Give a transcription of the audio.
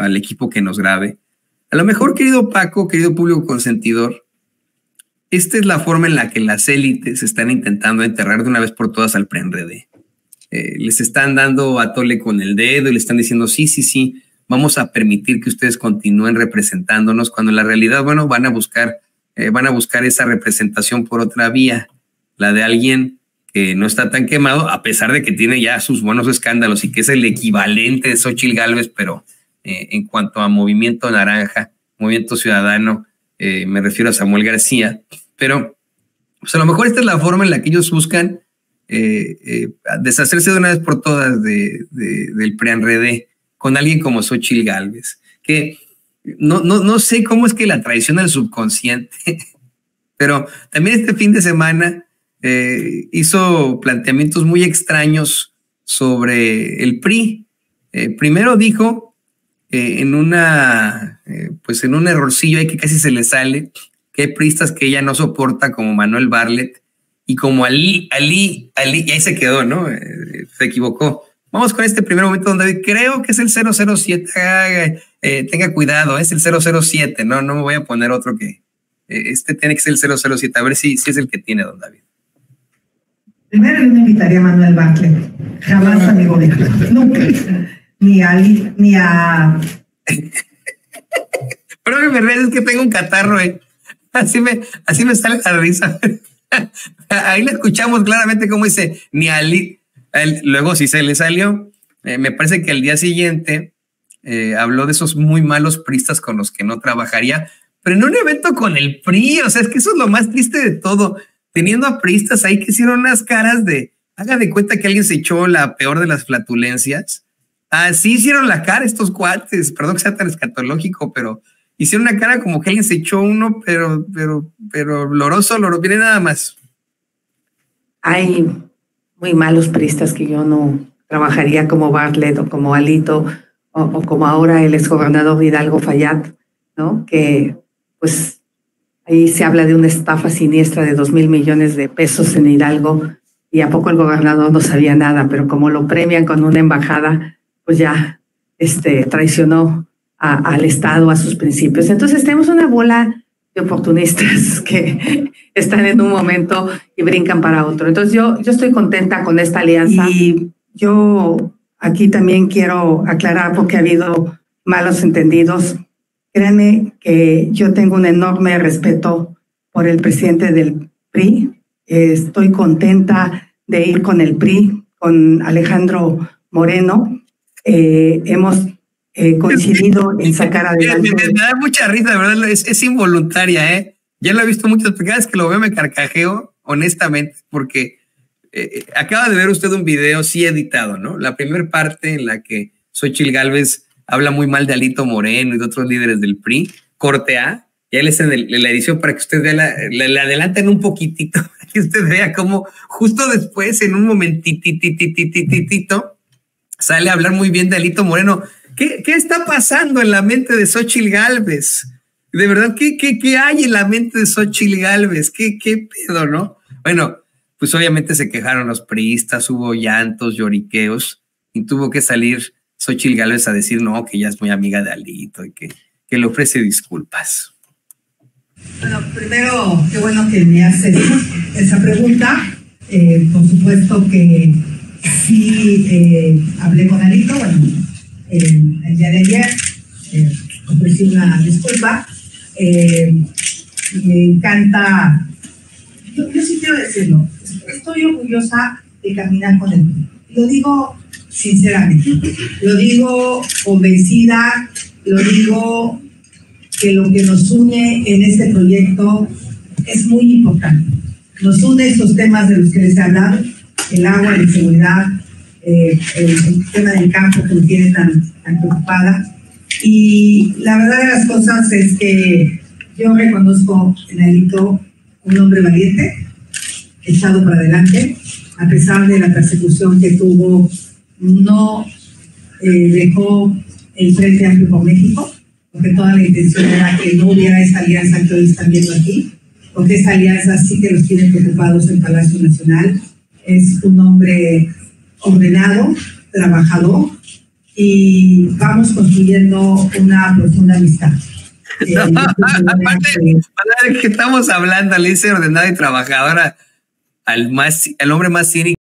al equipo que nos grabe. A lo mejor, querido Paco, querido público consentidor, esta es la forma en la que las élites están intentando enterrar de una vez por todas al PRI-PAN-PRD. Les están dando a tole con el dedo y le están diciendo sí, vamos a permitir que ustedes continúen representándonos, cuando en la realidad, bueno, van a buscar esa representación por otra vía, la de alguien que no está tan quemado, a pesar de que tiene ya sus buenos escándalos y que es el equivalente de Xóchitl Gálvez, pero en cuanto a Movimiento Naranja, Movimiento Ciudadano, me refiero a Samuel García, pero pues a lo mejor esta es la forma en la que ellos buscan deshacerse de una vez por todas del PRI-PAN-PRD con alguien como Xóchitl Gálvez, que no sé cómo es que la traiciona el subconsciente, pero también este fin de semana hizo planteamientos muy extraños sobre el PRI. Primero dijo en un errorcillo ahí que casi se le sale, que hay priistas que ella no soporta, como Manuel Bartlett y como Ali, y ahí se quedó, ¿no? Se equivocó. Vamos con este primer momento, don David. Creo que es el 007. Tenga cuidado, es el 007. No me voy a poner otro que... este tiene que ser el 007. A ver si es el que tiene, don David. Primero yo no invitaría a Manuel Bartlett. Jamás a mi gobierno. Nunca. Ni a Ali, ni a... Pero que me ríes, es que tengo un catarro, Así me sale la risa. Ahí le escuchamos claramente cómo dice, ni a Ali. Luego sí se le salió. Me parece que al día siguiente habló de esos muy malos priistas con los que no trabajaría, pero en un evento con el PRI. O sea, es que eso es lo más triste de todo. Teniendo a priistas ahí que hicieron unas caras de, haga de cuenta que alguien se echó la peor de las flatulencias. Así hicieron la cara estos cuates, perdón que sea tan escatológico, pero hicieron una cara como que alguien se echó uno, pero loroso, viene nada más. Hay muy malos priistas que yo no trabajaría, como Bartlett o como Alito o como ahora el exgobernador Hidalgo Fayad, ¿no? Que pues ahí se habla de una estafa siniestra de 2,000 millones de pesos en Hidalgo y a poco el gobernador no sabía nada, pero como lo premian con una embajada, pues ya traicionó al Estado, a sus principios. Entonces tenemos una bola de oportunistas que están en un momento y brincan para otro. Entonces yo estoy contenta con esta alianza. Y yo aquí también quiero aclarar, porque ha habido malos entendidos. Créanme que yo tengo un enorme respeto por el presidente del PRI. Estoy contenta de ir con el PRI, con Alejandro Moreno. Hemos coincidido en sacar adelante. Me da mucha risa, de verdad, es involuntaria, Ya lo he visto muchas veces que lo veo, me carcajeo, honestamente, porque acaba de ver usted un video, sí editado, ¿no? La primera parte en la que Xóchitl Gálvez habla muy mal de Alito Moreno y de otros líderes del PRI, corte A, y él es en la edición para que usted vea, le adelanten un poquitito, para que usted vea cómo justo después, en un momentitito, sale a hablar muy bien de Alito Moreno. ¿Qué está pasando en la mente de Xóchitl Gálvez? De verdad, ¿qué hay en la mente de Xóchitl Gálvez? ¿Qué pedo, no? Bueno, pues obviamente se quejaron los priistas, hubo llantos, lloriqueos, y tuvo que salir Xóchitl Gálvez a decir no, que ella es muy amiga de Alito y que le ofrece disculpas. Bueno, primero, qué bueno que me haces esa pregunta. Por supuesto que sí hablé con Alito, bueno, el día de ayer ofrecí una disculpa. Me encanta, yo sí quiero decirlo, estoy orgullosa de caminar con él. Lo digo sinceramente, lo digo convencida, lo digo que lo que nos une en este proyecto es muy importante. Nos une estos temas de los que les he hablado, el agua, la inseguridad, el tema del campo que me tiene tan preocupada. Y la verdad de las cosas es que yo reconozco en Alito un hombre valiente, echado para adelante, a pesar de la persecución que tuvo, no dejó el Frente Amplio por México, porque toda la intención era que no hubiera esa alianza que hoy están viendo aquí, porque esa alianza sí que los tiene preocupados en Palacio Nacional. Es un hombre ordenado, trabajador, y vamos construyendo una profunda amistad. Aparte, que estamos hablando, le dice ordenada y trabajadora al hombre más cínico